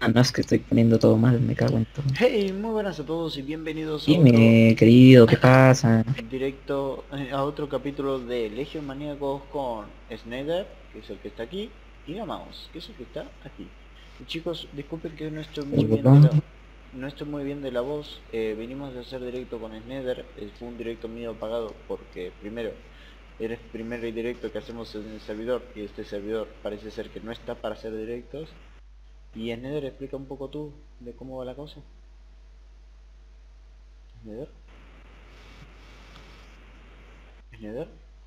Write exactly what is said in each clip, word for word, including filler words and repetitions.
Ah, no, es que estoy poniendo todo mal, me cago en todo. Hey, muy buenas a todos y bienvenidos a otro Dime, querido, ¿qué pasa? directo, eh, a otro capítulo de Legion Maníacos con Snyder, que es el que está aquí, y Gamaos, que es el que está aquí. Y chicos, disculpen que no estoy El muy bien de bolón. la, no estoy muy bien de la voz. Eh, venimos de hacer directo con Snyder, eh, fue un directo mío pagado porque primero era el primer directo que hacemos en el servidor y este servidor parece ser que no está para hacer directos. Y Snyder, explica un poco tú de cómo va la cosa. Snyder, Snyder.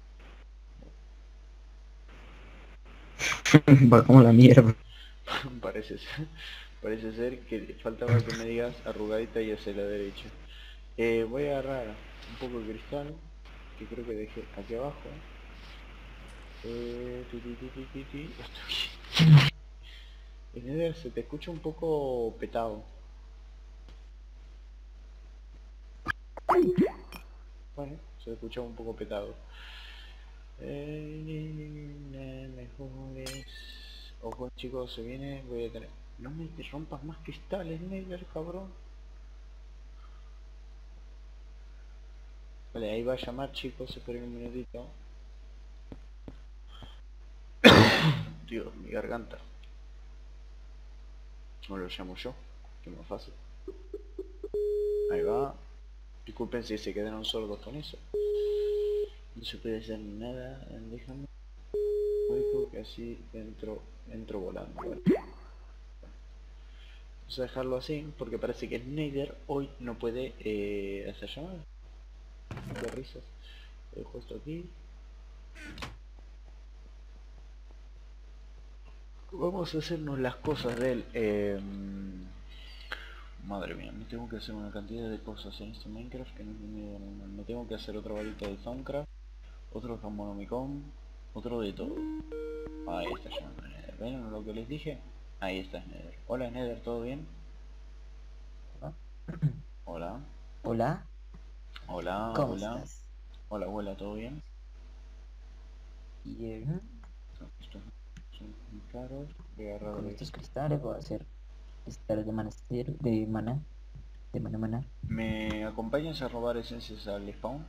Va como la mierda. Parece ser, parece ser que faltaba que me digas arrugadita y hacia la derecha. Eh, voy a agarrar un poco de cristal, que creo que dejé aquí abajo. Eh, ti, ti, ti, ti, ti, ti. Esto aquí. Snyder, se te escucha un poco petado. Bueno, se escucha un poco petado. Eh, mejores. Ojo chicos, se viene, voy a tener... No me rompas más cristales, Snyder, cabrón. Vale, ahí va a llamar chicos, esperen un minutito. Dios, mi garganta. No lo llamo yo, que es más fácil. Ahí va. Disculpen si se quedaron sordos con eso. No se puede hacer nada, déjame. Oigo que así entro, entro volando. Bueno, vamos a dejarlo así porque parece que Snyder hoy no puede eh, hacer llamadas. Qué risas. Lo dejo esto aquí. Vamos a hacernos las cosas de él. Eh, madre mía, me tengo que hacer una cantidad de cosas en este Minecraft que no es mi vida normal. Me tengo que hacer otra varita de Thaumcraft, otro Jamonomicon, otro de todo. Ahí está ya Nether. ¿Ven lo que les dije? Ahí está Nether. Hola Nether, ¿todo bien? ¿No? Hola. Hola, Hola, ¿cómo abuela. estás? Hola abuela, ¿todo bien? Bien. No, estos son muy caros. Voy a agarrar Con de... estos cristales voy a hacer cristales de manastir, de mana, de mana mana. ¿Me acompañas a robar esencias al spawn?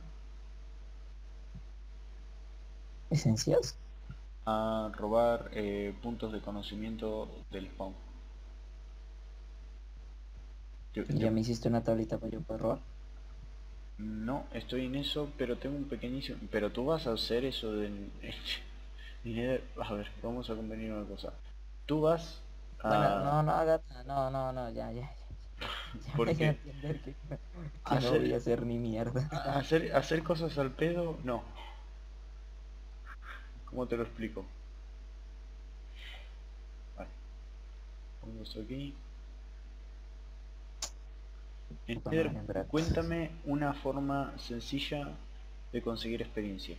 ¿Esencias? A robar eh, puntos de conocimiento del spawn. Te- ¿Y te- ya me hiciste una tablita para yo poder robar? No, estoy en eso, pero tengo un pequeñísimo... Pero tú vas a hacer eso del... Nether... A ver, vamos a convenir una cosa. Tú vas Bueno, a... no, no, Agata, no, no, no, ya, ya, ya. Ya me voy a Porque entender que, que no voy a hacer, hacer ni mierda. hacer, hacer cosas al pedo, no. ¿Cómo te lo explico? Vale, pongo esto aquí. Puta Enter, madre, en verdad. cuéntame una forma sencilla de conseguir experiencia.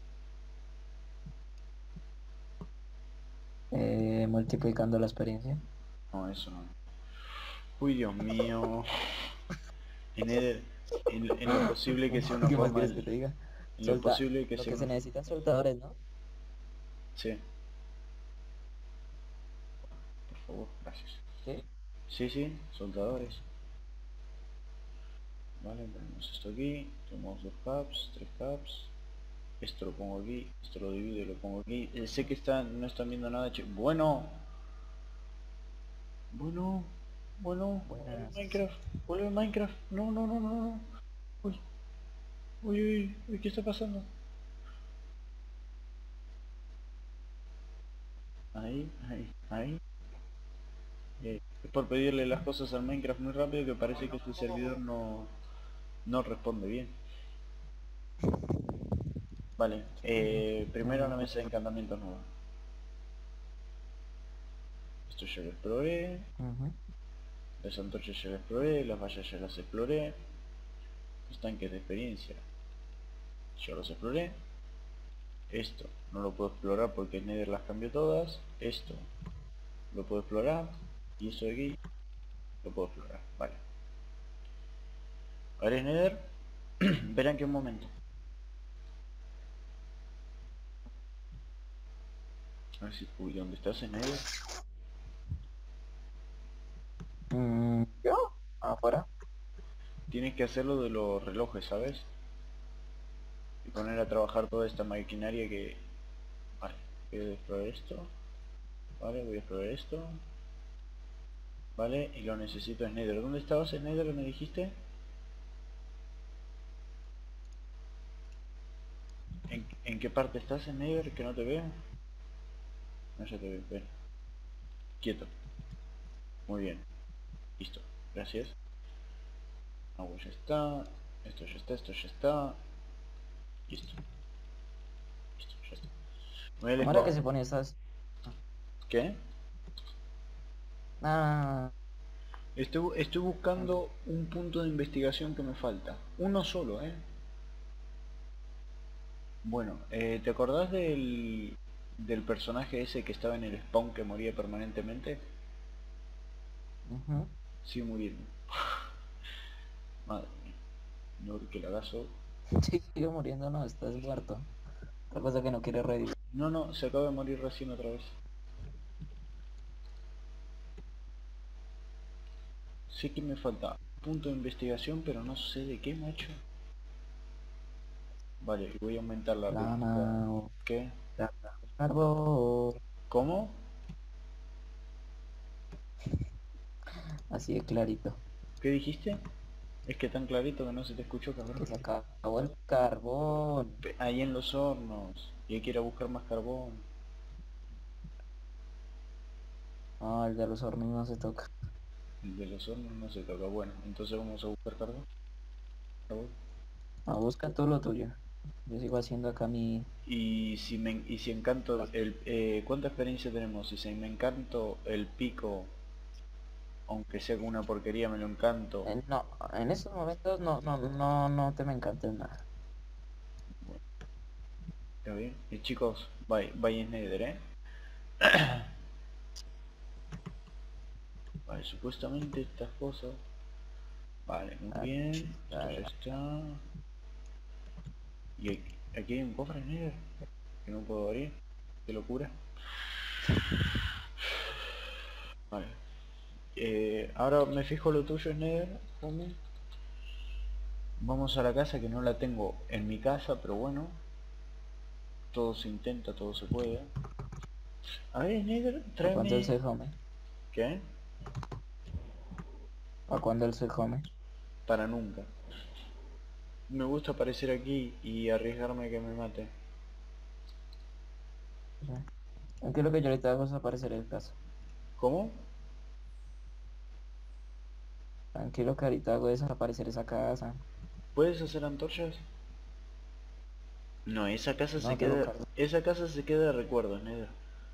Eh, multiplicando la experiencia. No, eso no. Uy, Dios mío. En, Eder- en, en lo posible que sea una ¿Qué más forma... quieres En que te diga? lo Solta, posible que lo sea que una... se necesitan soltadores, ¿no? Sí, por favor, gracias. Sí. Sí, sí, soldadores. Vale, ponemos esto aquí. Tomamos dos caps, tres caps. Esto lo pongo aquí, esto lo divido y lo pongo aquí. Eh, sé que están, no están viendo nada. Bueno, bueno, bueno, vuelve el Buenas. Minecraft, vuelve el Minecraft. No, no, no, no, no. Uy, uy, uy, uy, ¿qué está pasando? Ahí, ahí, ahí. Eh, es por pedirle las cosas al Minecraft muy rápido que parece que este servidor no, no responde bien. Vale, eh, primero una mesa de encantamientos nueva. Esto ya lo exploré. Ujú. Las antorchas ya las exploré, las vallas ya las exploré. Los tanques de experiencia ya los exploré. Esto no lo puedo explorar porque el Nether las cambió todas. Esto lo puedo explorar. Y eso de aquí lo puedo explorar. Vale. A ver, Nether. Verán que un momento. A ver si... Uy, ¿dónde estás, Nether? Mm, ¿yo? ¿Afuera? Tienes que hacerlo de los relojes, ¿sabes? Y poner a trabajar toda esta maquinaria que... Vale, voy a explorar esto. Vale, voy a explorar esto. Vale, y lo necesito en Nether. ¿Dónde estabas en Nether, me dijiste? ¿En, en qué parte estás en Nether? Que no te veo. No, ya te veo, ven. Quieto. Muy bien. Listo. Gracias. Agua ya está. Esto ya está, esto ya está. Listo. Listo, ya está. Me voy a ¿Cómo era que spawn. se ponía esas? ¿Qué? Ah, Estoy, estoy buscando un punto de investigación que me falta. Uno solo, ¿eh? Bueno, eh, ¿te acordás del, del personaje ese que estaba en el spawn que moría permanentemente? ujú. Sigue muriendo. Madre mía. No que le hagas. Sigue muriendo, no, estás muerto. Otra cosa que no quiere revivir. No, no, se acaba de morir recién otra vez. Sé que me falta punto de investigación, pero no sé de qué, macho. Vale, y voy a aumentar la rústica. Lana o ¿Qué? plata, carbón. ¿Cómo? Así de clarito. ¿Qué dijiste? Es que tan clarito que no se te escuchó, cabrón. Que se acabó el carbón. Pe- Ahí en los hornos. Y hay que ir a buscar más carbón. No, el de los hornos no se toca. El de los hornos no se toca. Bueno, entonces vamos a buscar carbón. Carbón. No, busca tú lo tuyo. Yo sigo haciendo acá mi... Y si me y si encanto el eh, ¿cuánta experiencia tenemos? Si se me encanto el pico, aunque sea con una porquería, me lo encanto. en- no, en estos momentos no, no, no, no te me encantes nada. Bueno, está bien. Y chicos, bye, bye Snyder, ¿eh? Vale, supuestamente estas cosas. Vale, muy Ah, bien. Esto ya chingada. está. Y aquí, aquí hay un cofre Snyder que no puedo abrir. Qué locura. Vale. Eh, ahora me fijo lo tuyo Snyder. ¿Cómo? Vamos a la casa que no la tengo en mi casa, pero bueno. Todo se intenta, todo se puede. A ver, Snyder, ¿Para cuándo el tráeme... se-home? ¿Qué? ¿Para cuándo el se-home? Para nunca. Me gusta aparecer aquí y arriesgarme a que me mate. Tranquilo que yo ahorita hago desaparecer el caso. ¿Cómo? Tranquilo que ahorita hago desaparecer esa casa. ¿Puedes hacer antorchas? No, esa casa se No tengo queda... carga. Esa casa se queda de recuerdo, Snyder.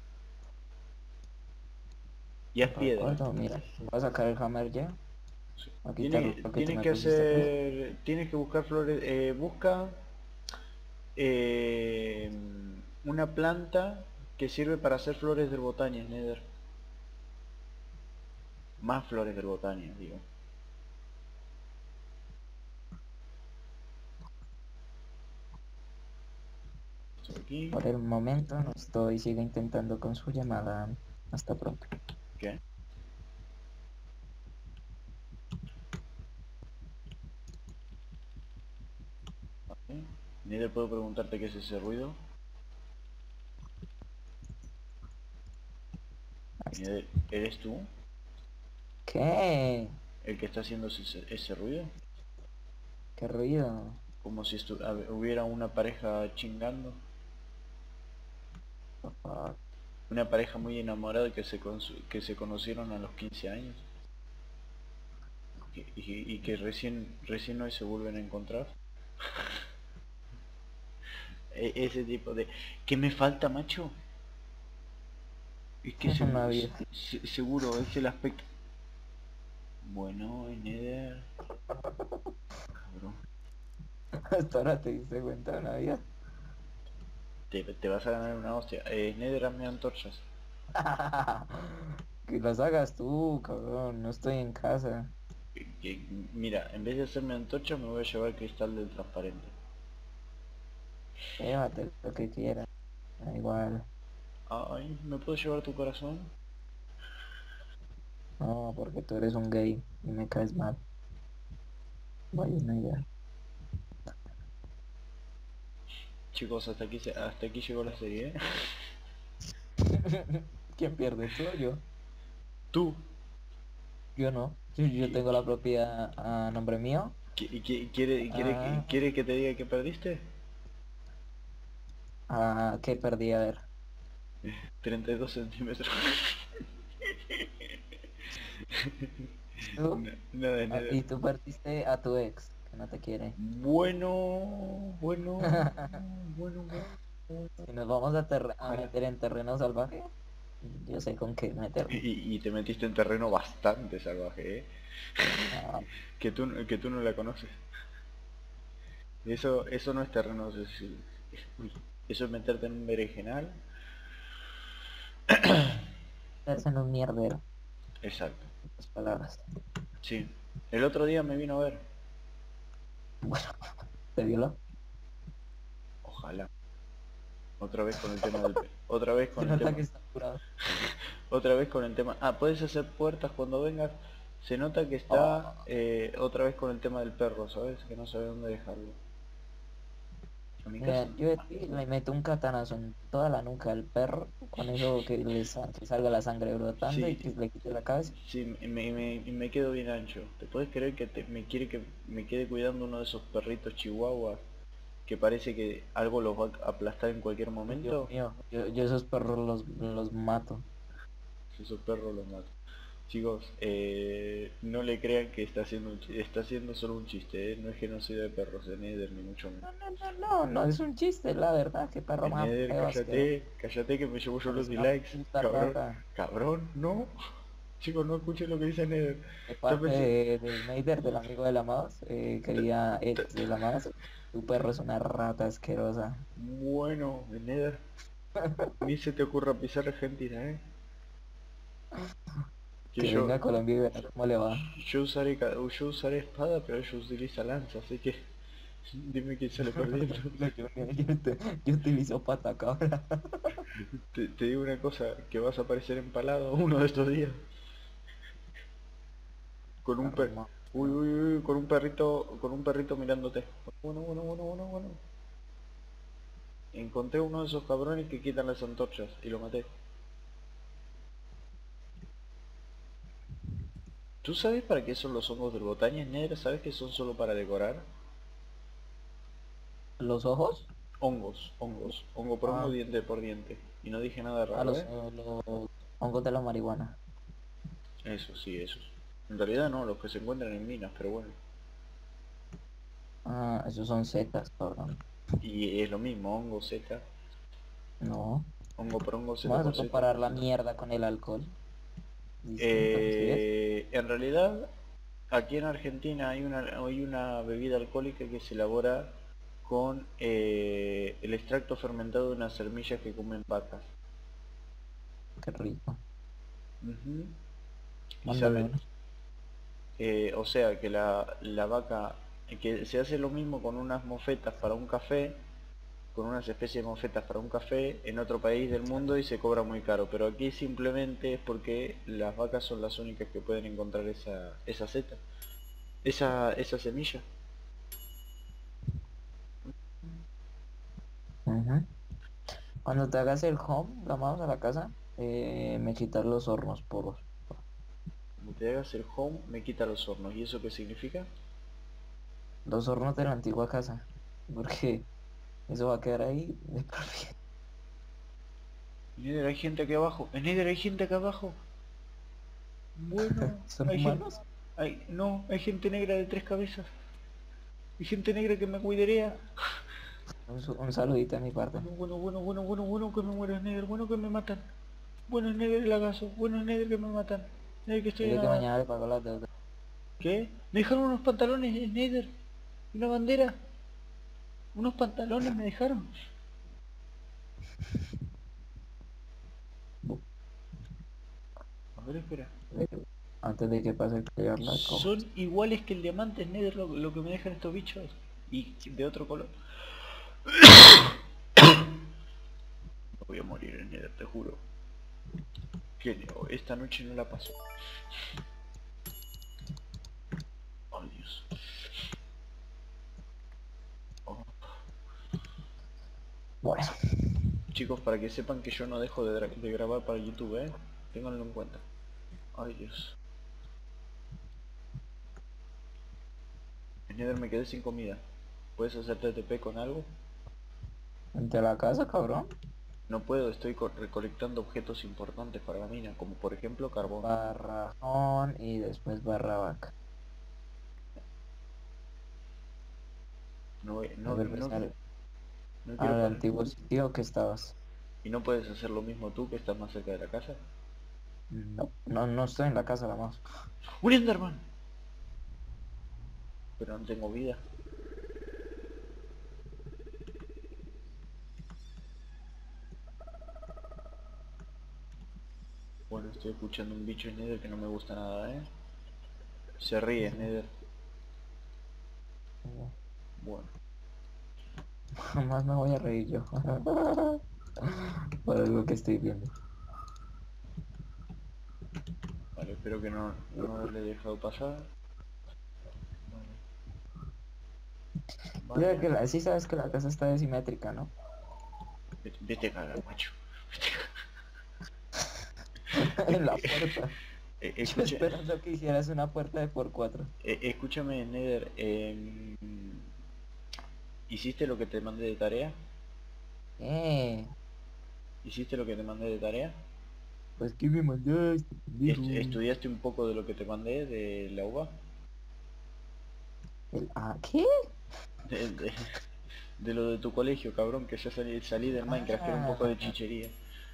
Ya es piedra. Recuerdo, mira, voy a sacar el hammer ya. Sí. Voy a quitar Tienes, lo que tú tienes me que pusiste pues. hacer... Tienes que buscar flores... eh, busca... eh, una planta que sirve para hacer flores del botania, Nether. Más flores del botania, digo. Esto aquí. Por el momento no estoy, sigue intentando con su llamada. Hasta pronto. ¿Qué? Vale. Nether, ¿puedo preguntarte qué es ese ruido? Ahí está. Nether, ¿eres tú ¿Qué? el que está haciendo ese, ese ruido? ¿Qué ruido? Como si estu- hab- hubiera una pareja chingando. Por favor. Una pareja muy enamorada que se, consu- que se conocieron a los quince años. Y, y- y que recién, recién hoy se vuelven a encontrar. E- ese tipo de... ¿Qué me falta, macho? Es que Una seguro, vida. seguro es el aspecto... Bueno, Nether... Cabrón. Hasta ahora te diste cuenta de una vida. Te, te vas a ganar una hostia. Eh, Nether, hazme antorchas. Que las hagas tú, cabrón. No estoy en casa. Que- que- mira, en vez de hacerme antorchas me voy a llevar cristal del transparente. Llévate lo que quieras. Da igual. Ay, ¿me puedo llevar tu corazón? No, porque tú eres un gay y me caes mal. Vaya una idea. Chicos, hasta aquí, se- hasta aquí llegó la serie, ¿eh? ¿Quién pierde, tú o yo? Tú, Yo no. Yo, yo qui- tengo la propiedad a nombre mío. qui- qui- ¿quiere, quiere, Ah, quiere que te diga que perdiste? ah, ¿qué perdí? A ver. Treinta y dos centímetros. ¿Tú? No, nada de Ah, nada. y tú perdiste a tu ex, que no te quiere. Bueno, bueno, bueno, bueno, bueno. Si nos vamos a, terre- a Ojalá. meter en terreno salvaje, yo sé con qué meterme. Y, y te metiste en terreno bastante salvaje, ¿eh? Ah, Que tú, que tú no la conoces. Eso, eso no es terreno, eso es, uy, eso es meterte en un berenjenal. meterse en un mierdero, Exacto. en otras palabras. Sí. El otro día me vino a ver. Bueno, ¿te violó? Ojalá. Otra vez con el tema del pe- otra vez Se con el nota tema. que está curado. Otra vez con el tema. Ah, puedes hacer puertas cuando vengas. Se nota que está Oh, eh, otra vez con el tema del perro, ¿sabes? Que no sabe dónde dejarlo. A mi casa. mira, yo de ti le meto un catanazo en toda la nuca al perro, con eso que le sa- que salga la sangre brotando y Sí, que le quite la cabeza. sí, me, me, me quedo bien ancho. ¿Te puedes creer que te- me quiere que me quede cuidando uno de esos perritos chihuahuas que parece que algo los va a aplastar en cualquier Dios momento? mío, yo, yo esos perros los, los mato. Esos perros los mato. Chicos, eh, no le crean que está haciendo un chi- está haciendo solo un chiste, ¿eh? No es genocidio de perros de Nether ni mucho menos. No, no, no, no, no es un chiste, la verdad, qué perro En más Nether, feo, asqueroso. cállate, cállate que me llevo yo los Eres una dislikes, puta cabrón, rata. cabrón, no. Chicos, no escuchen lo que dice Nether. De Está parte pensando... de, de Snyder, del amigo de la mouse, eh, quería ex de la mouse, tu perro es una rata asquerosa. Bueno, en Nether, ni se te ocurra pisar Argentina, ¿eh? Que Que yo, venga a Colombia y verá cómo le va. yo usaré, ca- yo usaré espada, pero ella utiliza lanza, así que dime quién sale perdiendo. Tranquilo, yo, yo, te- yo utilizo pata cabra. Te, te digo una cosa, que vas a aparecer empalado uno de estos días. Con un per... Hermano, Uy, uy, uy, con un perrito, con un perrito mirándote. Bueno, bueno, bueno, bueno, bueno. Encontré uno de esos cabrones que quitan las antorchas y lo maté. ¿Tú sabes para qué son los hongos del botaña negra? ¿Sabes que son solo para decorar? ¿los ojos? Hongos, hongos, hongo por hongo, Ah, diente por diente. Y no dije nada a raro, los, ¿eh? los hongos de la marihuana. Eso, sí, esos. En realidad no, los que se encuentran en minas, pero bueno. Ah, esos son setas, cabrón. Y es lo mismo, hongo Z, No. hongo por hongo, Z Vamos a por Z. comparar la mierda con el alcohol. Distinto, ¿sí ves? Eh, en realidad, aquí en Argentina hay una, hay una bebida alcohólica que se elabora con eh, el extracto fermentado de unas semillas que comen vacas. Qué rico. Ujú. Y Mándame sabe, uno. eh, o sea que la, la vaca, que se hace lo mismo con unas mofetas para un café, con unas especies de mofetas para un café en otro país del mundo y se cobra muy caro, pero aquí simplemente es porque las vacas son las únicas que pueden encontrar esa, esa seta, esa, esa semilla. Ujú. Cuando te hagas el home, la vamos a la casa, eh, me quitas los hornos poros. Como te hagas el home, me quita los hornos. ¿Y eso qué significa? Los hornos de la antigua casa. Porque eso va a quedar ahí de por vida. Nether, hay gente aquí abajo. En Nether hay gente acá abajo. Bueno, ¿Son hay gente... humanos? Hay... No, hay gente negra de tres cabezas. Hay gente negra que me cuidaría. Un, su- un saludito de mi parte. Bueno, bueno, bueno, bueno, bueno, bueno que me muero, Nether. Bueno que me matan. Bueno, es Nether el agaso. Bueno, es Nether que me matan. Nether que estoy en Dile que nada. mañana le pago las deudas. ¿Qué? Me dejaron unos pantalones en Nether. Una bandera. Unos pantalones me dejaron. Bu- A ver, espera. eh, Antes de que pase el clear la cojo. Son iguales que el diamante Nether lo, lo que me dejan estos bichos. Y de otro color. Me voy a morir en Nether, te juro. Que esta noche no la paso. Oh, Dios. Oh. Bueno, Chicos, para que sepan que yo no dejo de, de grabar para YouTube, ¿eh? Ténganlo en cuenta. Ay, Dios. Nether, me quedé sin comida. ¿Puedes hacerte T P con algo? ¿de la casa, cabrón? No puedo, estoy co- recolectando objetos importantes para la mina, como por ejemplo carbón. Barrajón y después barra vaca. No, voy- Y no, vuelves no, al, no quiero al poner... antiguo sitio que estabas. ¿Y no puedes hacer lo mismo tú, que estás más cerca de la casa? No, no, no estoy en la casa, la más. ¡Un Enderman! Pero no tengo vida. Bueno, estoy escuchando un bicho en Nether que no me gusta nada, ¿eh? Se ríe, Nether. Bueno, Jamás me voy a reír yo. Por algo que estoy viendo. vale, espero que no, no haberle dejado pasar. Vale, Ya vale. que la, sí sabes que la casa está desimétrica, ¿no? Vete, vete a cagar, macho. En la puerta. Eh, Yo escucha, esperando que hicieras una puerta de por cuatro. eh, escúchame, Nether. em, ¿Hiciste lo que te mandé de tarea? Eh, ¿Hiciste lo que te mandé de tarea? pues ¿qué me mandaste, Est- pendejo? ¿Estudiaste un poco de lo que te mandé de la U B A? El, ¿ah, qué? De, de- de lo de tu colegio, cabrón, que ya salí, salí del Minecraft, que era un poco de Ah, chichería.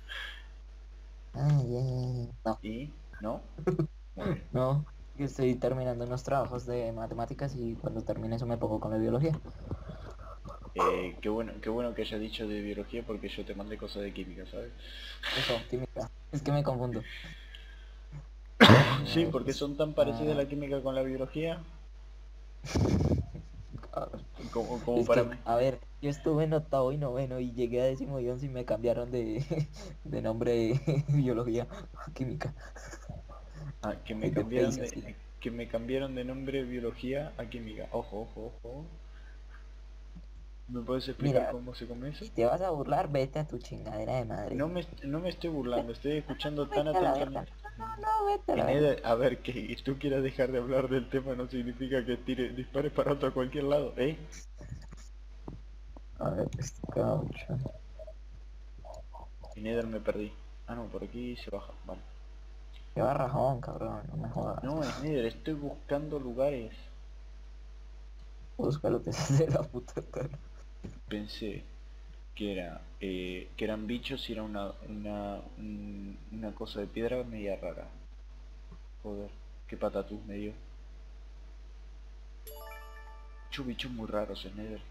ah, ya, ya, ya. No, ¿Y? ¿No? Muy bien. no, que estoy terminando unos trabajos de matemáticas y cuando termine eso me pongo con la biología. Eh, qué bueno, qué bueno que hayas dicho de biología porque yo te mandé cosas de química, ¿sabes? Eso, química. Es que me confundo. Sí, Eh, porque pues, son tan parecidas ah, la química con la biología cabrón. como, como Es para mí. que, a ver, yo estuve en octavo y noveno y llegué a décimo y once y me cambiaron de, de nombre de biología a química. Ah, que me Y de cambiaron Face de, así. que me cambiaron de nombre biología a química. Ojo, ojo, ojo. ¿Me puedes explicar Mira, cómo se come eso? si te vas a burlar, vete a tu chingadera de madre. No me, no me estoy burlando, estoy escuchando No, tan vete a la verga. atentamente. No, no, no, vete a Y la verga. Ned, a ver, que tú quieras dejar de hablar del tema no significa que tire, dispares para otro a cualquier lado, ¿eh? A ver, este caucho. Y Nether me perdí. Ah, no, por aquí se baja, vale. Qué barrajón, cabrón, no me jodas. No, es Nether, estoy buscando lugares. Búscalo, te sale de la puta cara. Pensé que era eh, que eran bichos y era una, una, un- una cosa de piedra media rara. Joder, qué patatús me dio. Muchos bichos muy raros en Nether.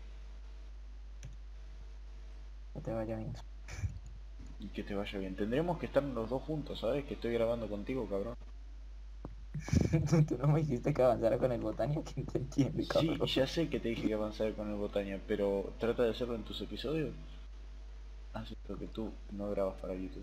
No te vaya bien. Y que te vaya bien. Tendremos que estar los dos juntos, ¿sabes? Que estoy grabando contigo, cabrón. Tú, tú no me dijiste que avanzara con el botánico, ¿quién te entiende, Sí, cabrón? ya sé que te dije que avanzar con el Botania, pero trata de hacerlo en tus episodios. Ah, sí, porque tú no grabas para YouTube.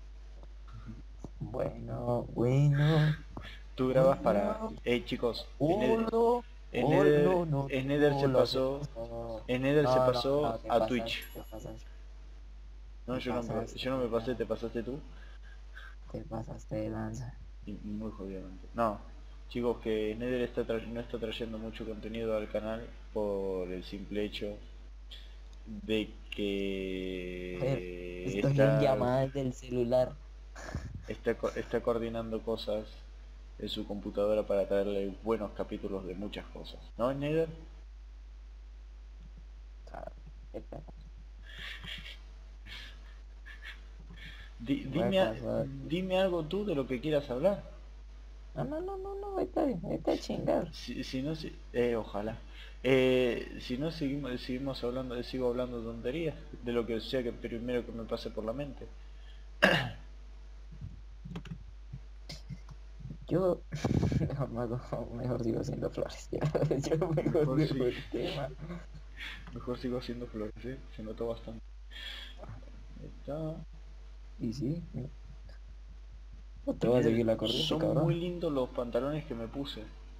Bueno, bueno, Tú grabas para... bueno. Hey chicos, en Nether, Olo, en ol, Nether, no, no, en Nether se Olo, se pasó... pasó. En Nether se No, no, pasó no, te a pasas, Twitch. te pasas, No, te yo no, me- pasaste, yo no me de pasé, te lanza, pasaste tú. te pasaste de lanza. Y muy jodidamente. No, chicos, que Nether está tra- no está trayendo mucho contenido al canal por el simple hecho de A ver, que estoy en está, llamadas del celular. está, co- está coordinando cosas en su computadora para traerle buenos capítulos de muchas cosas. ¿No, Nether? Cabrón, qué pena. Di- Voy a dime, a- pasar. dime algo tú de lo que quieras hablar. No, no, no, no, no, vete, vete a chingar. Si, si no, si, eh, ojalá. Eh, si no, seguimos, seguimos hablando, sigo hablando tonterías de lo que sea que primero que me pase por la mente. Yo mejor, me hago- mejor sigo haciendo flores. Ya. Yo mejor Mejor dejo sí, el tema. mejor sigo haciendo flores, ¿eh? Se notó bastante. Ahí está. Y sí, No te va a Nether, seguir la corriente, son muy cabrón. lindos los pantalones que me puse.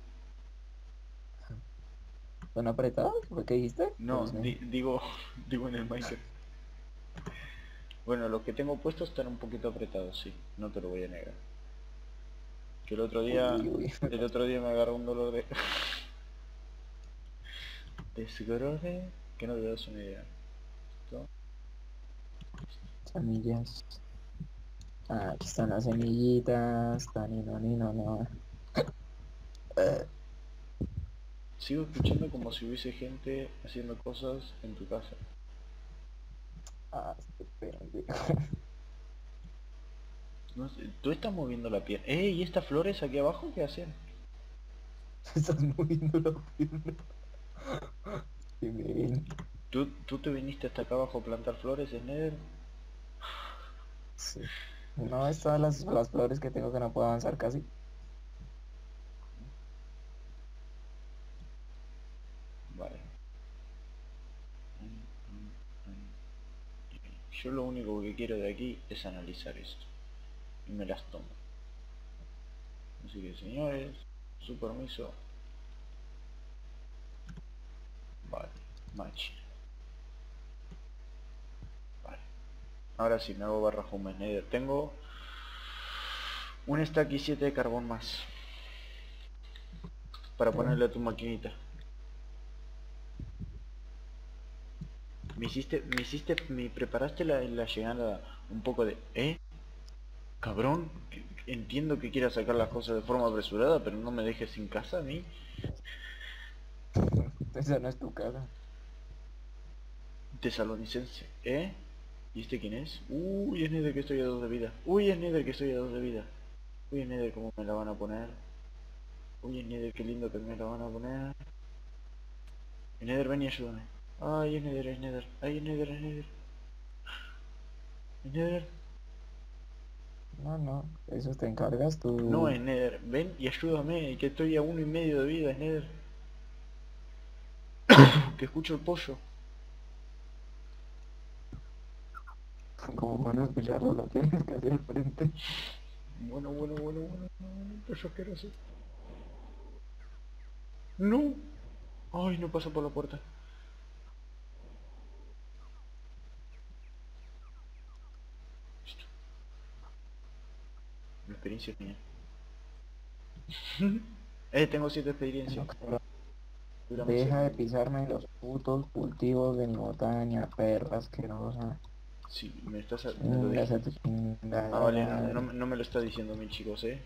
¿Son apretados? ¿Por qué dijiste? No, Pues sí. di- digo, digo en el Minecraft. Bueno, los que tengo puestos están un poquito apretados, sí, no te lo voy a negar. Que el otro Uy, día, uy, uy. el otro día me agarró un dolor de... desgrode, que no te das una idea. Esto, Semillas. Ah, aquí están las semillitas. Tan y no, ni no, no. Eh, sigo escuchando como si hubiese gente haciendo cosas en tu casa. ah, este pendejo. No sé, tú estás moviendo la pierna. ¡Eh! ¿Y estas flores aquí abajo qué hacen? Estás moviendo la pierna. Qué bien. ¿Tú, tú te viniste hasta acá abajo a plantar flores en Nether? Sí. No, es todas las, las flores que tengo que no puedo avanzar casi. Vale. Yo lo único que quiero de aquí es analizar esto. Y me las tomo. Así que señores, su permiso. Vale, match. Vale. Ahora sí, me hago barra home nether. Tengo un stack y siete de carbón más. Para Sí. ponerle a tu maquinita. Me hiciste, me hiciste, me preparaste la, la llegada un poco de... ¿Eh? Cabrón, entiendo que quieras sacar las cosas de forma apresurada, pero no me dejes sin casa a mí. Esa no es tu casa. Tesalonicense, ¿eh? ¿Y este quién es? Uy, es Nether que estoy a dos de vida. Uy, es Nether que estoy a dos de vida. Uy, es Nether cómo me la van a poner. Uy, es Nether qué lindo que me la van a poner. Es Nether, ven y ayúdame. Ay, es Nether, es Nether. Ay, es Nether, es Nether. Es Nether. No, no. Eso te encargas No, tú. es Nether. Ven y ayúdame, que estoy a uno y medio de vida, es Nether. Que escucho el pollo. Como van a escucharlo, lo tienes que hacer al frente. Bueno, bueno, bueno, bueno. bueno, Pollo asqueroso. No. Ay, no pasa por la puerta. Listo. La experiencia es mía. Eh, tengo siete experiencias. No, cabrón. Duramos seis Deja de minutos. pisarme en los putos cultivos de mi montaña, perra asquerosa. Sí, me estás... me lo Chingas dije. a tu Ah, chingada vale, no, no, madre. no me lo está diciendo mi chicos, eh.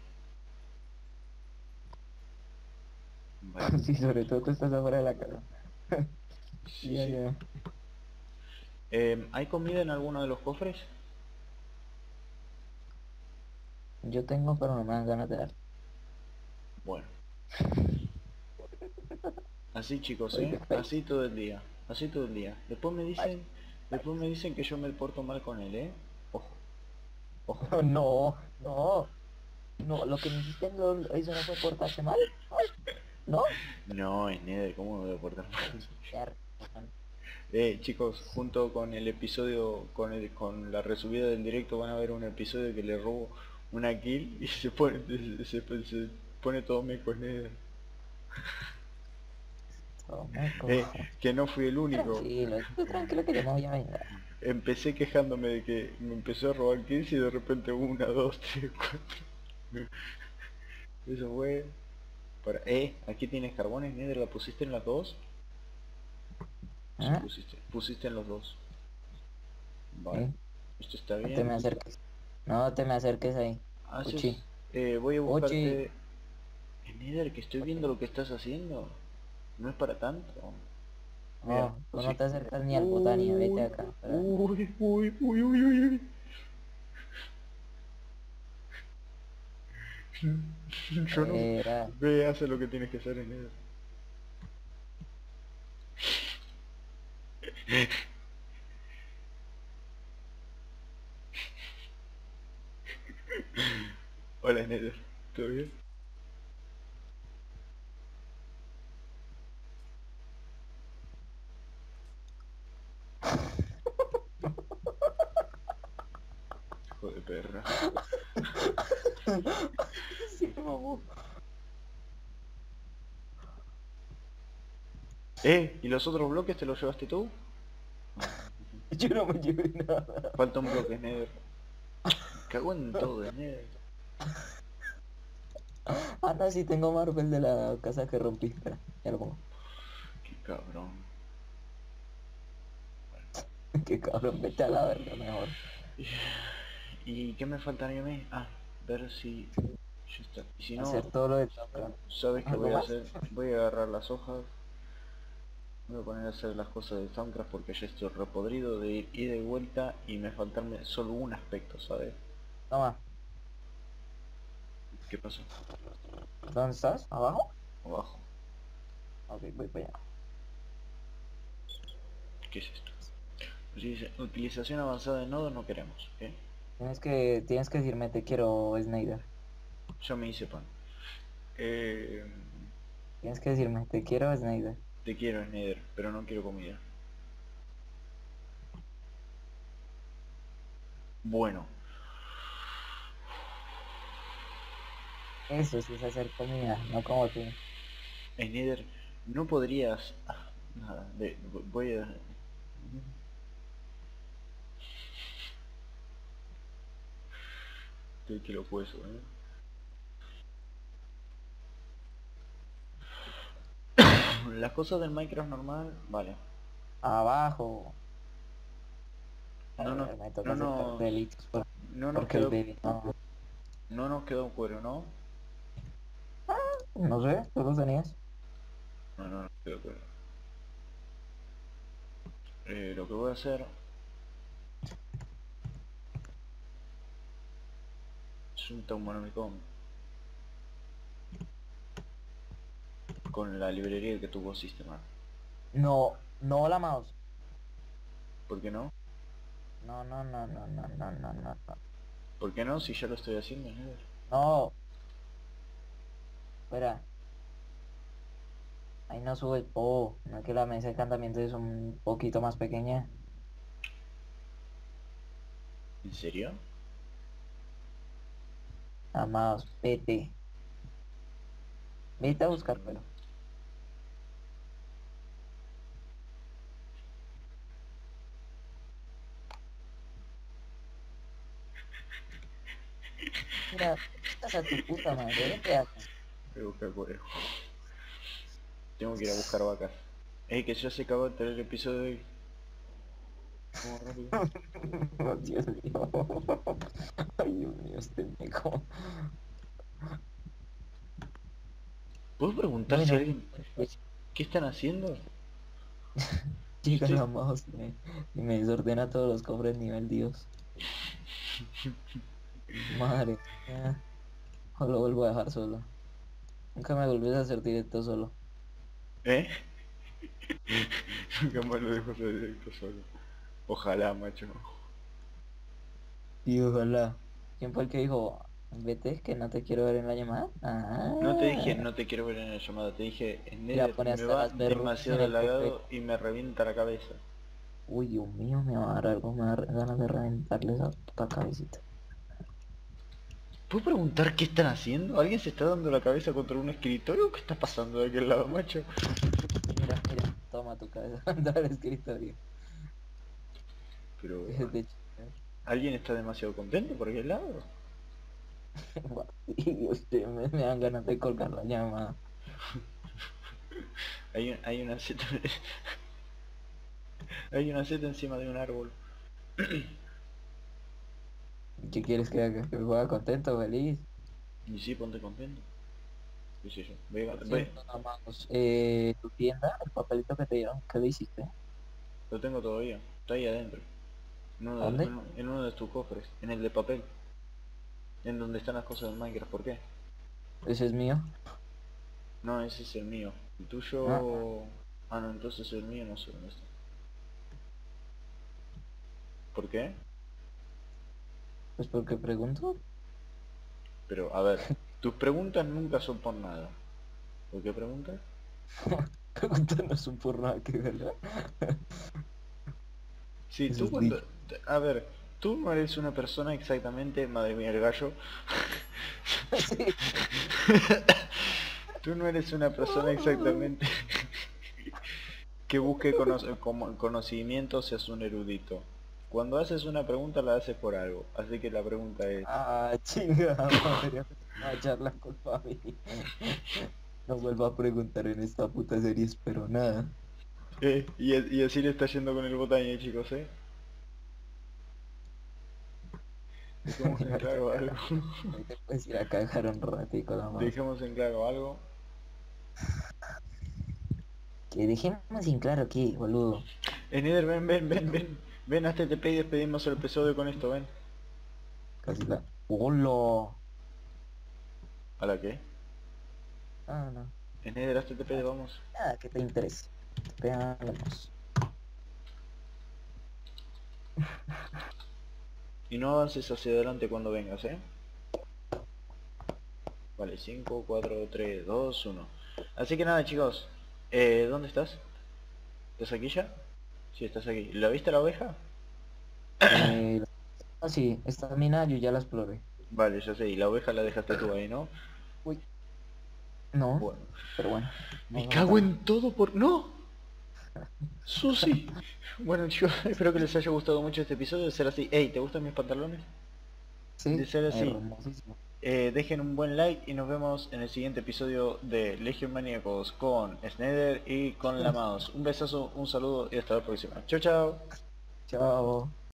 Vale. Sí, sobre todo tú estás afuera de la casa. Sí, Ya, sí. ya. Eh, ¿hay comida en alguno de los cofres? Yo tengo, pero no me dan ganas de dar. Bueno, así chicos, Soy eh. de fake. Así todo el día. Así todo el día. Después me Ay, dicen... Después me dicen que yo me porto mal con él, eh. Ojo, ojo. no, no, no. Lo que me hiciste en LOL, eso no fue portarse mal. No, No, es Nether, ¿cómo me voy a portar mal? ya, Eh, chicos, junto con el episodio, con el, con la resubida del directo van a ver un episodio que le robo una kill y se pone, se, se- se pone todo meco en Nether. toma, Eh, cojo. que no fui el único. Tranquilo, tú tranquilo que yo me voy a vengar. Empecé quejándome de que me empezó a robar kills y de repente una, dos, tres, cuatro. Eso fue para... Eh, aquí tienes carbones, Nether, ¿la pusiste en las dos? Sí, ¿Ah? pusiste. Pusiste en los dos. Vale. Sí, Esto está no te bien. me acerques. No te me acerques ahí. Haces... Uchi, Eh, voy a Uchi. buscarte... Nether, que estoy viendo lo que estás haciendo. No es para tanto. Mira, No, tú no sí. te acercas ni al botania, vete Uy, acá. Espera. uy, uy, uy, uy, uy, uy. Yo no... Espera. Ve, hace lo que tienes que hacer en Nether. Hola, Nether. ¿Todo bien? Hijo de perra. Sí, mamó. Eh, ¿y los otros bloques te los llevaste tú? Yo no me llevé nada. Falta un bloque, Nether. Cagó en todo, Nether. Ah, no, sí tengo Marvel de la casa que rompí. Espera, ya lo pongo. Qué cabrón. Qué cabrón, vete a la verga mejor. ¿Y qué me faltaría a mí? Ah, ver si... Ya está. Y si no, Hacer todo lo de Tokio. ¿sabes qué ¿Algo voy a más? hacer? Voy a agarrar las hojas. Me voy a poner a hacer las cosas de Thaumcraft porque ya estoy repodrido de ir ida y vuelta y me faltarme solo un aspecto, ¿sabes? Toma, ¿Qué pasó? ¿dónde estás? ¿Abajo? Abajo. Ok, voy para allá. ¿Qué es esto? Pues dice, utilización avanzada de nodos no queremos, ¿eh? Tienes que, tienes que decirme te quiero, Snyder. Yo me hice pan. Eh, Tienes que decirme te quiero, Snyder. te quiero, Snyder, pero no quiero comida. Bueno, Eso sí es hacer comida, no como tú. Snyder, no podrías... ah, nada, de- voy a... Estoy que lo puedo, ¿eh? Las cosas del Minecraft normal, vale. Abajo. No nos, Joder, me toca no hacer nos, cartelitos por- no nos porque el quedó, baby no. no nos quedó un cuero, ¿no? No sé, tú los tenías. No, no nos quedó cuero. Eh, lo que voy a hacer es un Taumonomicon con la librería que tuvo Systema. No, no la mouse. ¿Por qué no? No, no, no, no, no, no, no, no, no. ¿Por qué no? Si ya lo estoy haciendo, Snyder. No, espera. Ahí no sube. Oh, no es que la mesa de encantamiento es un poquito más pequeña. ¿En serio? Amados, vete. Vete a buscar cuero. Mira, estás a tu puta madre, vete acá. Voy a buscar cuero. Tengo que ir a buscar vacas. Ey, que ya se acabó el tercer episodio de hoy. Vamos rápido. Oh, Dios mío. Ay, Dios mío, este meco. ¿Puedo preguntar si Bueno, alguien... pues, ¿Qué están haciendo? Yo llega estoy... la mouse y me, y me desordena todos los cofres nivel Dios. Madre mía. O lo vuelvo a dejar solo. Nunca me volvés a hacer directo solo. ¿Eh? Nunca más lo dejo hacer directo solo. Ojalá, macho. Y ojalá. ¿Quién fue el que dijo, vete, que no te quiero ver en la llamada? No te dije Ah, no te quiero ver en la llamada, te dije mira, Nether pone me hasta va las verrugas en demasiado el cofre. halagado y me revienta la cabeza. Uy, Dios mío, me va a dar algo, me va a dar ganas de reventarle esa puta cabecita. ¿Puedo preguntar qué están haciendo? ¿Alguien se está dando la cabeza contra un escritorio? ¿Qué está pasando de aquel lado, macho? Mira, mira, toma tu cabeza contra el escritorio. Pero... Es de chingar. ¿Alguien está demasiado contento por aquel lado? Y Dios, te- me, me dan ganas de colgar la llamada. Hay, un- hay una seta... hay una seta encima de un árbol. ¿Qué quieres que haga? ¿Que me juega contento, feliz? Y sí, ponte contento. ¿Qué sé yo? Voy a- Por voy- cierto, amamos, eh, tu tienda, el papelito que te dieron, ¿qué le hiciste? Lo tengo todavía. Está ahí adentro. En uno, ¿A de, dónde? en en uno de tus cofres. En el de papel. En donde están las cosas del Minecraft. ¿Por qué? Ese es mío. No, ese es el mío. El Ah, tuyo... Ah, no, entonces el mío no sé dónde está. ¿Por qué? pues porque pregunto. Pero, a ver, tus preguntas nunca son por nada. ¿Por qué preguntas? Pregúntanos un por nada que ¿verdad? Sí, Eso tú es cuando... dicho. A ver, Tú no eres una persona exactamente... Madre mía, el gallo. Sí. Tú no eres una persona exactamente que busque cono como conocimiento, seas un erudito. Cuando haces una pregunta la haces por algo. Así que la pregunta es... Ah, chingada madre, me va a echar la culpa a mí. No vuelvo a preguntar en esta puta serie, espero nada. Eh, y, y así le está yendo con el botaño, chicos, eh. Dejemos en Bueno, ahorita claro te, algo. ahorita puedes ir a cagar un ratico nada más. Dejemos en claro algo. Que dejemos en claro aquí, boludo. Eh, Nether, ven, ven, ven, ven. Ven a este T P y despedimos el episodio con esto, ven. Casi la... ¡Hola! ¿A la qué? Ah, no. En Nether, a este T P, vamos. Nada que te interese. Veamos. Y no avances hacia adelante cuando vengas, eh. Vale, cinco, cuatro, tres, dos, uno. Así que nada, chicos. Eh, ¿dónde estás? ¿Estás aquí ya? Sí, estás aquí. ¿La viste la oveja? Eh, ah, sí, esta mina yo ya la exploré. Vale, ya sé. Y la oveja la dejaste tú ahí, ¿no? Uy, no, Bueno. pero bueno. Me Vamos a cago matarla. en todo por... ¡No! ¡Susi! Bueno, chicos, espero que les haya gustado mucho este episodio. De ser así... ¡Ey! ¿Te gustan mis pantalones? De Sí, ser así... hermosísimo. Eh, dejen un buen like y nos vemos en el siguiente episodio de Legion Maníacos con Sneder y con la mouse. Un besazo, un saludo y hasta la próxima. Chao, chao. Chao.